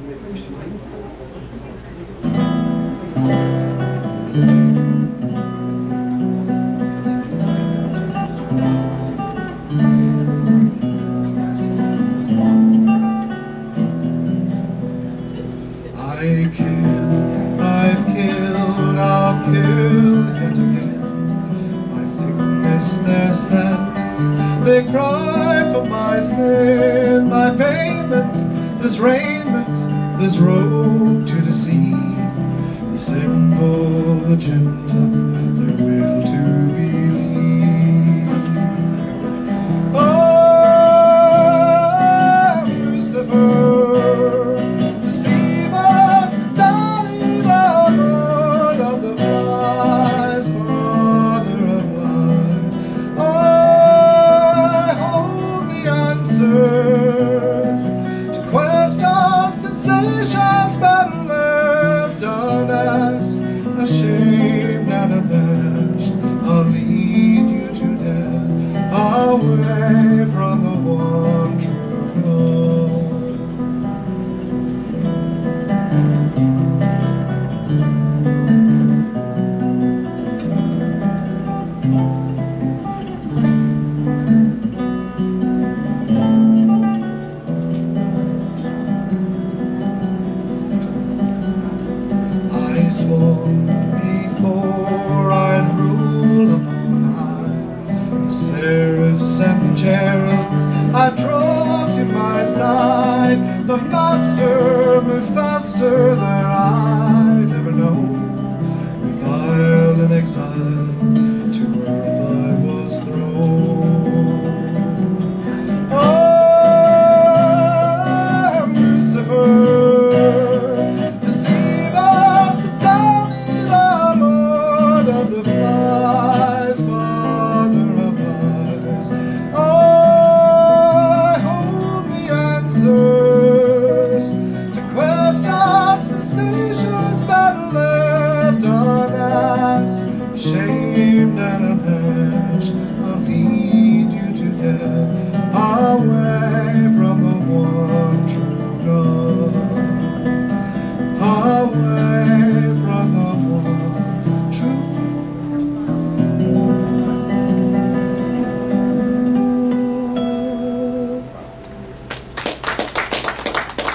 I've killed, I'll kill yet again. My sickness, their sadness, they cry for my sin. My payment, this raiment, this road to deceive. The simple, the gentle, their will to believe. Oh, Lucifer, ashamed and abashed, I'll lead you to death, away from the one true God. I swore before I'd rule upon high, the seraphs and cherubs I draw to my side. The monster moved faster than I'd ever known. Reviled and exiled, to earth I was thrown. Oh, Lucifer, shamed and abashed,